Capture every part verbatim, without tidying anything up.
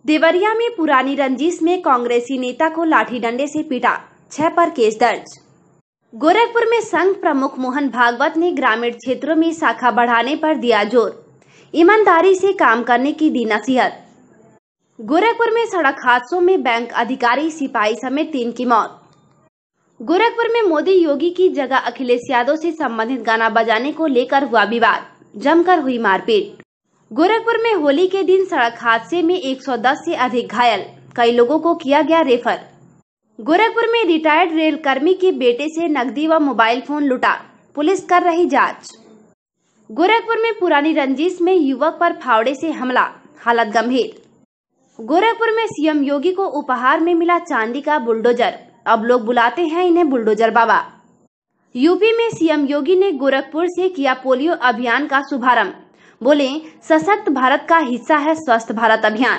देवरिया में पुरानी रंजिश में कांग्रेसी नेता को लाठी डंडे से पीटा, छह पर केस दर्ज। गोरखपुर में संघ प्रमुख मोहन भागवत ने ग्रामीण क्षेत्रों में शाखा बढ़ाने पर दिया जोर, ईमानदारी से काम करने की दी नसीहत। गोरखपुर में सड़क हादसों में बैंक अधिकारी सिपाही समेत तीन की मौत। गोरखपुर में मोदी योगी की जगह अखिलेश यादव से संबंधित गाना बजाने को लेकर हुआ विवाद, जमकर हुई मारपीट। गोरखपुर में होली के दिन सड़क हादसे में एक सौ दस से अधिक घायल, कई लोगों को किया गया रेफर। गोरखपुर में रिटायर्ड रेल कर्मी के बेटे से नकदी व मोबाइल फोन लुटा, पुलिस कर रही जांच। गोरखपुर में पुरानी रंजिश में युवक पर फावड़े से हमला, हालत गंभीर। गोरखपुर में सीएम योगी को उपहार में मिला चांदी का बुलडोजर, अब लोग बुलाते हैं इन्हें बुलडोजर बाबा। यूपी में सीएम योगी ने गोरखपुर से किया पोलियो अभियान का शुभारंभ, बोले सशक्त भारत का हिस्सा है स्वस्थ भारत अभियान।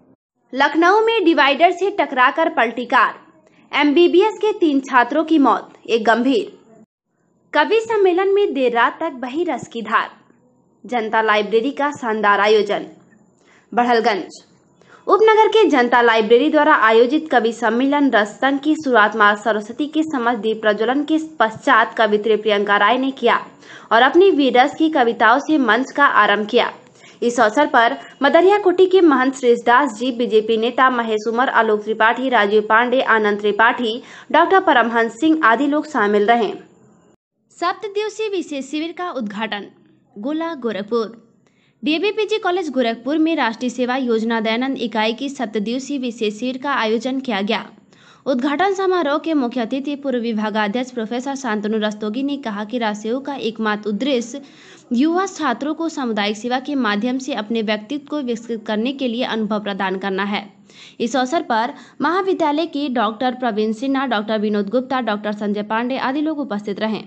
लखनऊ में डिवाइडर से टकराकर पलटी कार, एमबीबीएस के तीन छात्रों की मौत, एक गंभीर। कवि सम्मेलन में देर रात तक बही रस की धार, जनता लाइब्रेरी का शानदार आयोजन। बड़हलगंज उपनगर के जनता लाइब्रेरी द्वारा आयोजित कवि सम्मेलन रस संघ की शुरुआत मां सरस्वती के समझ दीप प्रज्वलन के पश्चात कवित्री प्रियंका राय ने किया और अपनी वीररस की कविताओं से मंच का आरंभ किया। इस अवसर पर मदरिया कुटी के महंत श्रेष्ठदास जी, बीजेपी नेता महेश उमर, आलोक त्रिपाठी, राजीव पांडे, आनंद त्रिपाठी, डॉक्टर परमहंस सिंह आदि लोग शामिल रहे। सप्त दिवसीय विशेष शिविर का उद्घाटन गोला गोरखपुर। डीएवीपीजी कॉलेज गोरखपुर में राष्ट्रीय सेवा योजना दयानंद इकाई की सप्त दिवसीय विशेष शिविर का आयोजन किया गया। उद्घाटन समारोह के मुख्य अतिथि पूर्व विभागाध्यक्ष प्रोफेसर शांतनु रस्तोगी ने कहा कि राष्ट्रीय का एकमात्र उद्देश्य युवा छात्रों को सामुदायिक सेवा के माध्यम से अपने व्यक्तित्व को विकसित करने के लिए अनुभव प्रदान करना है। इस अवसर पर महाविद्यालय के doctor Praveen Sinha, doctor Vinod Gupta, doctor Sanjay Pandey आदि लोग उपस्थित रहे।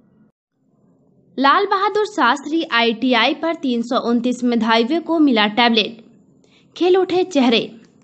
लाल बहादुर शास्त्री आईटीआई पर तीन सौ उनतीस मेधावियों को मिला टैबलेट, खेल उठे चेहरे।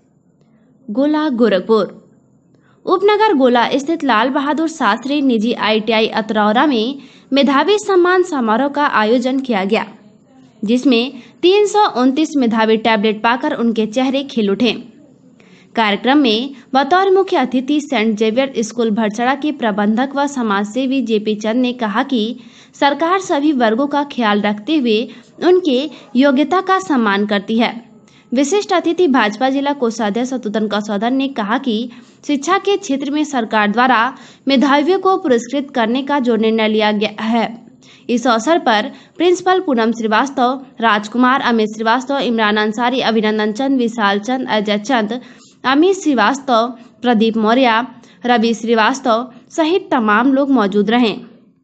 गोला गोरखपुर उपनगर गोला स्थित लाल बहादुर शास्त्री निजी आईटीआई अतरौरा में मेधावी सम्मान समारोह का आयोजन किया गया, जिसमें तीन सौ उनतीस मेधावी टैबलेट पाकर उनके चेहरे खिल उठे। कार्यक्रम में बतौर मुख्य अतिथि सेंट जेवियर स्कूल भरसड़ा के प्रबंधक व समाजसेवी जेपी चंद ने कहा कि सरकार सभी वर्गों का ख्याल रखते हुए उनके योग्यता का सम्मान करती है। विशिष्ट अतिथि भाजपा जिला कोषाध्यक्ष सतुतन कसौधन ने कहा कि शिक्षा के क्षेत्र में सरकार द्वारा मेधावियों को पुरस्कृत करने का जो निर्णय लिया गया है, इस अवसर पर प्रिंसिपल पूनम श्रीवास्तव, राजकुमार, अमित श्रीवास्तव, इमरान अंसारी, अभिनंदन चंद, विशाल चंद, अजय चंद, अमित श्रीवास्तव, प्रदीप मौर्य, रवि श्रीवास्तव सहित तमाम लोग मौजूद रहे।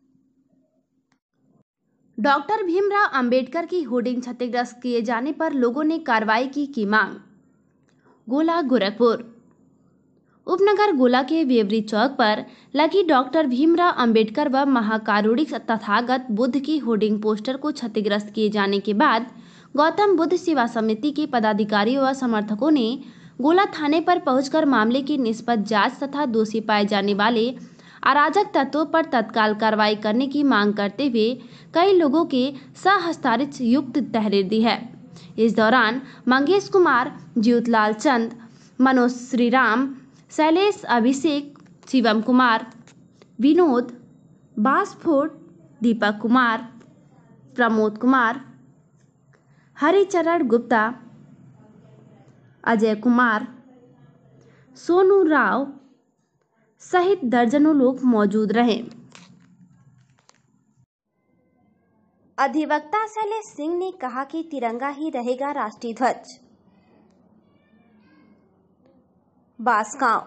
डॉक्टर भीमराव अंबेडकर की होर्डिंग क्षतिग्रस्त किए जाने पर लोगों ने कार्रवाई की की मांग। गोला गोरखपुर उपनगर गोला के वेवरी चौक पर लगी डॉक्टर भीमराव अंबेडकर व महाकारुणिक तथागत बुद्ध की होर्डिंग पोस्टर को क्षतिग्रस्त किए जाने के बाद गौतम बुद्ध सेवा समिति के पदाधिकारियों व समर्थकों ने गोला थाने पर पहुंचकर मामले की निष्पक्ष जांच तथा दोषी पाए जाने वाले अराजक तत्वों पर तत्काल कार्रवाई करने की मांग करते हुए कई लोगों के सहस्ताक्षर युक्त तहरीर दी है। इस दौरान मंगेश कुमार, ज्योतलाल चंद, मनोज श्रीराम, शैलेश, अभिषेक, शिवम कुमार, विनोद, बासफोर्ट, दीपक कुमार, प्रमोद कुमार, हरिचरण गुप्ता, अजय कुमार, सोनू राव सहित दर्जनों लोग मौजूद रहे। अधिवक्ता शैलेश सिंह ने कहा कि तिरंगा ही रहेगा राष्ट्रीय ध्वज। बांसगांव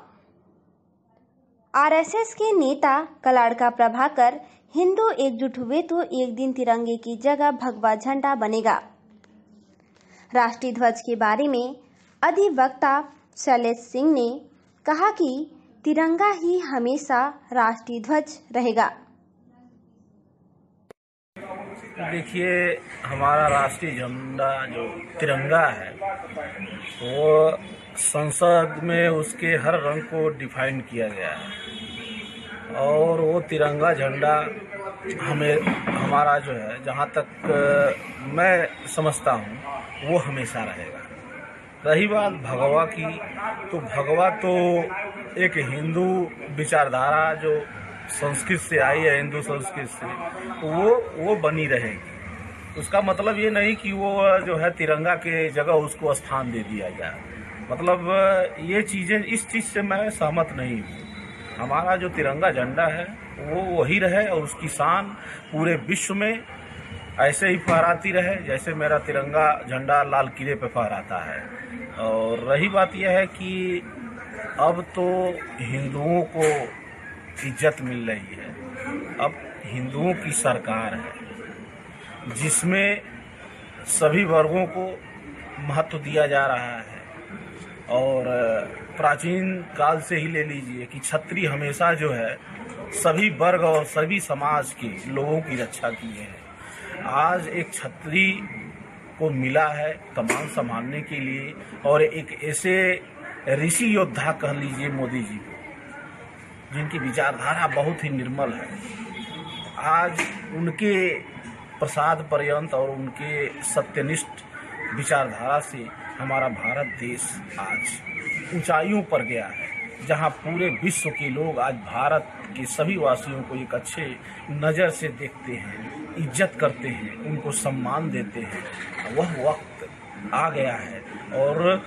आरएसएस के नेता कलाड़का प्रभाकर हिंदू एकजुट हुए तो एक दिन तिरंगे की जगह भगवा झंडा बनेगा। राष्ट्रीय ध्वज के बारे में अधिवक्ता शैलेश सिंह ने कहा कि तिरंगा ही हमेशा राष्ट्रीय ध्वज रहेगा। देखिए, हमारा राष्ट्रीय झंडा जो तिरंगा है वो संसद में उसके हर रंग को डिफाइन किया गया है और वो तिरंगा झंडा हमें हमारा जो है, जहाँ तक मैं समझता हूँ, वो हमेशा रहेगा। रही बात भगवा की, तो भगवा तो एक हिंदू विचारधारा जो संस्कृत से आई है, हिंदू संस्कृत से, वो वो बनी रहेगी। उसका मतलब ये नहीं कि वो जो है तिरंगा के जगह उसको स्थान दे दिया जाए। मतलब ये चीज़ें, इस चीज़ से मैं सहमत नहीं हूँ। हमारा जो तिरंगा झंडा है वो वही रहे और उसकी शान पूरे विश्व में ऐसे ही फहराती रहे जैसे मेरा तिरंगा झंडा लाल किले पे फहराता है। और रही बात यह है कि अब तो हिंदुओं को इज्जत मिल रही है। अब हिंदुओं की सरकार है जिसमें सभी वर्गों को महत्व दिया जा रहा है। और प्राचीन काल से ही ले लीजिए कि क्षत्रिय हमेशा जो है सभी वर्ग और सभी समाज के लोगों की रक्षा किए हैं। आज एक क्षत्रिय को मिला है कमान संभालने के लिए, और एक ऐसे ऋषि योद्धा कह लीजिए मोदी जी को, जिनकी विचारधारा बहुत ही निर्मल है। आज उनके प्रसाद पर्यंत और उनके सत्यनिष्ठ विचारधारा से हमारा भारत देश आज ऊंचाइयों पर गया है, जहां पूरे विश्व के लोग आज भारत के सभी वासियों को एक अच्छे नज़र से देखते हैं, इज्जत करते हैं, उनको सम्मान देते हैं। वह वक्त आ गया है और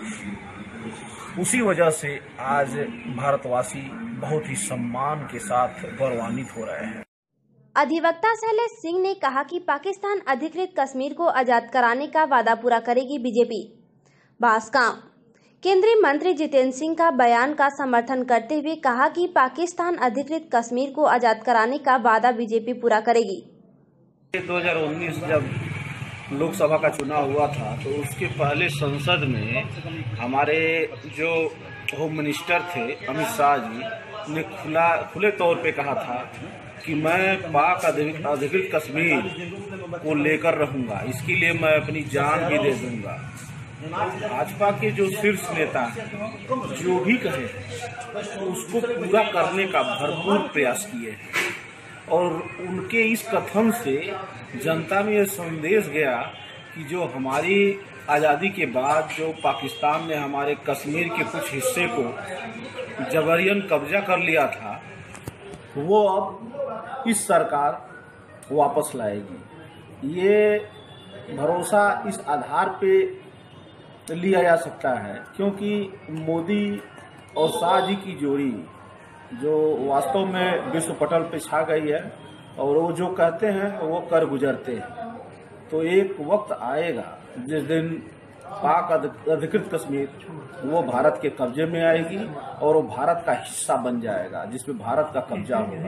उसी वजह से आज भारतवासी बहुत ही सम्मान के साथ गौरवान्वित हो रहे हैं। अधिवक्ता शैलेश सिंह ने कहा कि पाकिस्तान अधिकृत कश्मीर को आजाद कराने का वादा पूरा करेगी बीजेपी। बांसगांव केंद्रीय मंत्री जितेंद्र सिंह का बयान का समर्थन करते हुए कहा कि पाकिस्तान अधिकृत कश्मीर को आजाद कराने का वादा बीजेपी पूरा करेगी। दो हज़ार उन्नीस जब लोकसभा का चुनाव हुआ था तो उसके पहले संसद में हमारे जो होम मिनिस्टर थे अमित शाह जी ने खुला खुले तौर पे कहा था कि मैं पाक अधिकृत कश्मीर को लेकर रहूंगा, इसके लिए मैं अपनी जान भी दे दूंगा। भाजपा के जो शीर्ष नेता जो भी कहे उसको पूरा करने का भरपूर प्रयास किए हैं और उनके इस कथन से जनता में यह संदेश गया कि जो हमारी आज़ादी के बाद जो पाकिस्तान ने हमारे कश्मीर के कुछ हिस्से को जबरन कब्जा कर लिया था, वो अब इस सरकार वापस लाएगी। ये भरोसा इस आधार पे लिया जा सकता है क्योंकि मोदी और शाह जी की जोड़ी जो वास्तव में विश्व पटल पे छा गई है और वो जो कहते हैं वो कर गुजरते हैं। तो एक वक्त आएगा जिस दिन पाक अधिकृत कश्मीर वो भारत के कब्जे में आएगी और वो भारत का हिस्सा बन जाएगा जिसमें भारत का कब्जा होगा।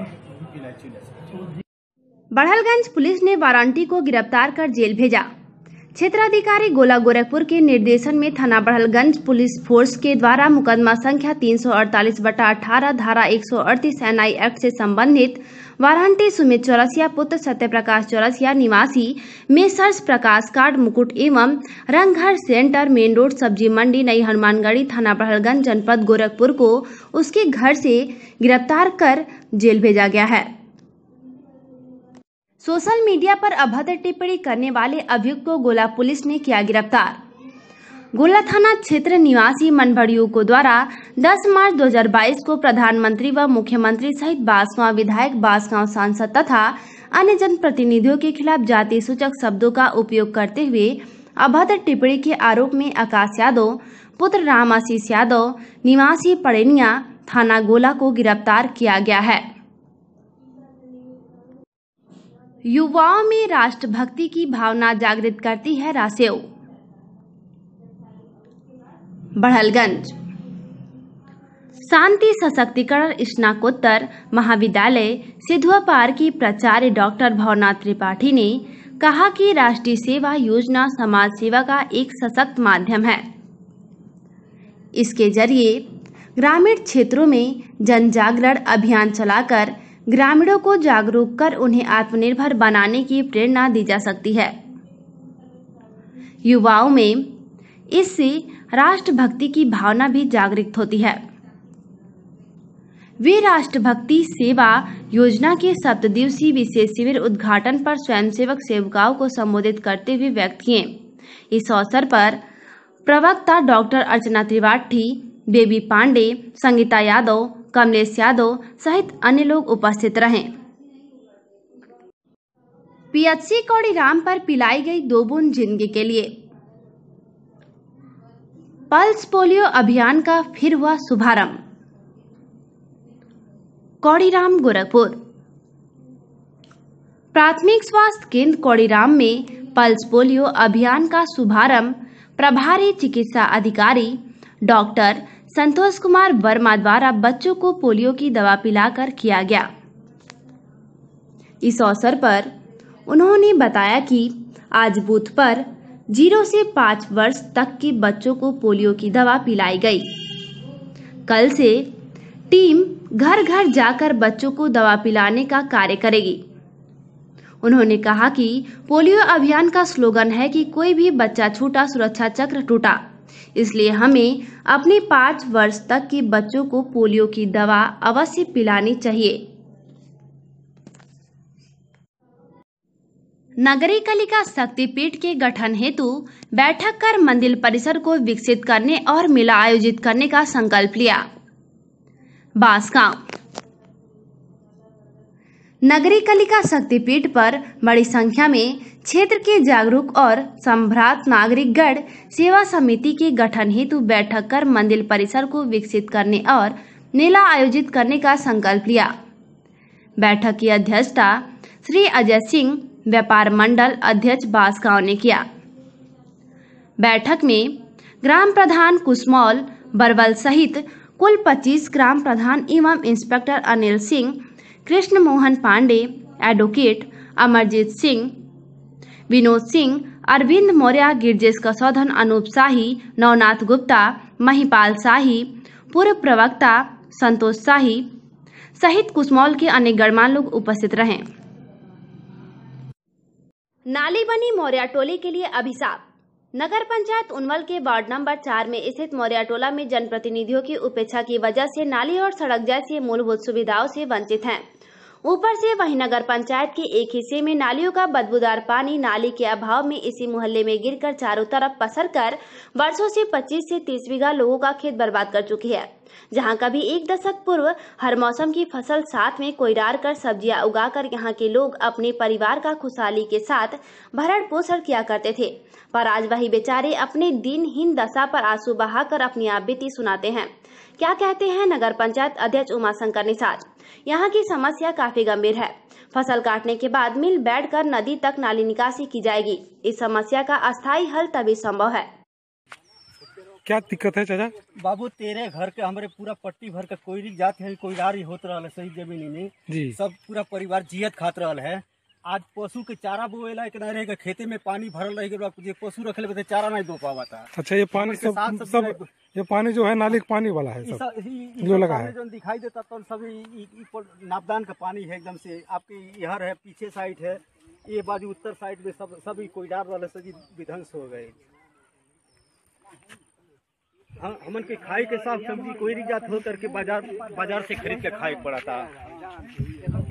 बड़हलगंज पुलिस ने वारंटी को गिरफ्तार कर जेल भेजा। क्षेत्राधिकारी गोला गोरखपुर के निर्देशन में थाना बड़हलगंज पुलिस फोर्स के द्वारा मुकदमा संख्या तीन सौ अड़तालीस बटा अठारह धारा एक सौ अड़तीस एन आई एक्ट से संबंधित वारंटी सुमित चौरसिया पुत्र सत्य प्रकाश चौरसिया निवासी मेसर्स प्रकाश कार्ड मुकुट एवं रंगघर सेंटर मेन रोड सब्जी मंडी नई हनुमानगढ़ी थाना बड़हलगंज जनपद गोरखपुर को उसके घर से गिरफ्तार कर जेल भेजा गया है। सोशल मीडिया पर अभद्र टिप्पणी करने वाले अभियुक्त को गोला पुलिस ने किया गिरफ्तार। गोला थाना क्षेत्र निवासी मनभड़ियों को द्वारा दस मार्च दो हज़ार बाईस को प्रधानमंत्री व मुख्यमंत्री सहित बांसगांव विधायक, बांसगांव सांसद तथा अन्य जनप्रतिनिधियों के खिलाफ जाति सूचक शब्दों का उपयोग करते हुए अभद्र टिप्पणी के आरोप में आकाश यादव पुत्र राम आशीष यादव निवासी पड़ेनिया थाना गोला को गिरफ्तार किया गया है। युवाओं में राष्ट्रभक्ति की भावना जागृत करती है रासेव। बड़हलगंज शांति सशक्तिकरण स्नातकोत्तर महाविद्यालय सिधुआपार की प्राचार्य डॉक्टर भवनाथ त्रिपाठी ने कहा कि राष्ट्रीय सेवा योजना समाज सेवा का एक सशक्त माध्यम है। इसके जरिए ग्रामीण क्षेत्रों में जन जागरण अभियान चलाकर ग्रामीणों को जागरूक कर उन्हें आत्मनिर्भर बनाने की प्रेरणा दी जा सकती है। युवाओं में इससे राष्ट्रभक्ति की भावना भी जागृत होती है। वे राष्ट्रभक्ति सेवा योजना के सात दिवसीय विशेष शिविर उद्घाटन पर स्वयंसेवक सेविकाओं को संबोधित करते हुए व्यक्त किए। इस अवसर पर प्रवक्ता डॉक्टर अर्चना त्रिपाठी, बेबी पांडे, संगीता यादव, कमलेश यादव सहित अन्य लोग उपस्थित रहे। पीएचसी कौड़ीराम पर पिलाई गई दो बूंद जिंदगी के लिए। पल्स पोलियो अभियान का फिर हुआ शुभारंभ। कौड़ीराम गोरखपुर। प्राथमिक स्वास्थ्य केंद्र कौड़ीराम में पल्स पोलियो अभियान का शुभारंभ प्रभारी चिकित्सा अधिकारी डॉक्टर संतोष कुमार वर्मा द्वारा बच्चों को पोलियो की दवा पिलाकर किया गया। इस अवसर पर उन्होंने बताया कि आज बूथ पर जीरो से पाँच वर्ष तक के बच्चों को पोलियो की दवा पिलाई गई। कल से टीम घर घर जाकर बच्चों को दवा पिलाने का कार्य करेगी। उन्होंने कहा कि पोलियो अभियान का स्लोगन है कि कोई भी बच्चा छूटा सुरक्षा चक्र टूटा, इसलिए हमें अपने पाँच वर्ष तक के बच्चों को पोलियो की दवा अवश्य पिलानी चाहिए। नगरी कलिका शक्तिपीठ के गठन हेतु बैठक कर मंदिर परिसर को विकसित करने और मेला आयोजित करने का संकल्प लिया। बांसगांव। नगरी कलिका शक्तिपीठ पर बड़ी संख्या में क्षेत्र के जागरूक और संभ्रात नागरिकगण सेवा समिति के गठन हेतु बैठक कर मंदिर परिसर को विकसित करने और मेला आयोजित करने का संकल्प लिया। बैठक की अध्यक्षता श्री अजय सिंह, व्यापार मंडल अध्यक्ष बांसगांव ने किया। बैठक में ग्राम प्रधान कुसमौल बरवल सहित कुल पच्चीस ग्राम प्रधान एवं इंस्पेक्टर अनिल सिंह, कृष्ण मोहन पांडे, एडवोकेट अमरजीत सिंह, विनोद सिंह, अरविंद मौर्य, गिरजेश कसौधन, अनूप शाही, नवनाथ गुप्ता, महिपाल शाही, पूर्व प्रवक्ता संतोष शाही सहित कुसमौल के अन्य गणमान्य लोग उपस्थित रहे। नाली बनी मौर्या टोली के लिए अभिशाप। नगर पंचायत उनवल के वार्ड नंबर चार में स्थित मौर्या टोला में जनप्रतिनिधियों की उपेक्षा की वजह से नाली और सड़क जैसी मूलभूत सुविधाओं से वंचित हैं। ऊपर से वहीं नगर पंचायत के एक हिस्से में नालियों का बदबूदार पानी नाली के अभाव में इसी मोहल्ले में गिरकर चारों तरफ पसरकर वर्षों से पच्चीस से तीस बीघा लोगों का खेत बर्बाद कर चुकी है। जहां कभी एक दशक पूर्व हर मौसम की फसल साथ में कोयरार कर सब्जियां उगाकर यहां के लोग अपने परिवार का खुशहाली के साथ भरण पोषण किया करते थे, पर आज वही बेचारे अपने दिनहीन दशा पर आंसू बहाकर अपनी आप बीती सुनाते हैं। क्या कहते हैं नगर पंचायत अध्यक्ष उमाशंकर निषाद। यहाँ की समस्या काफी गंभीर है। फसल काटने के बाद मिल बैठकर नदी तक नाली निकासी की जाएगी। इस समस्या का अस्थायी हल तभी संभव है। क्या दिक्कत है चाचा? बाबू तेरे घर के हमारे पूरा पट्टी भर के कोयरी जात है, कोयरारी होत रहा है सही जमीनी में जी। सब पूरा परिवार जियत खात रहा है। आज पशु के चारा बोएला एक ना रहेगा, खेते में पानी भरल रहेगा, जे पशु रखले बते चारा नहीं दो पावा था। अच्छा, ये पानी सब सब, सब ये पानी जो है नाली का पानी वाला है सब, सब जो लगा है जो दिखाई देता तो सब नापदान का पानी है एकदम से। आपके यहाँ है पीछे साइड है, ये बाजू उत्तर साइड में सब सभी कोयडार वाले सभी विध्वंस हो गए। हम हमन के खाए के साथ सब्जी कोई जात हो करके बाजार बाजार से खरीद के खाए पड़ा था।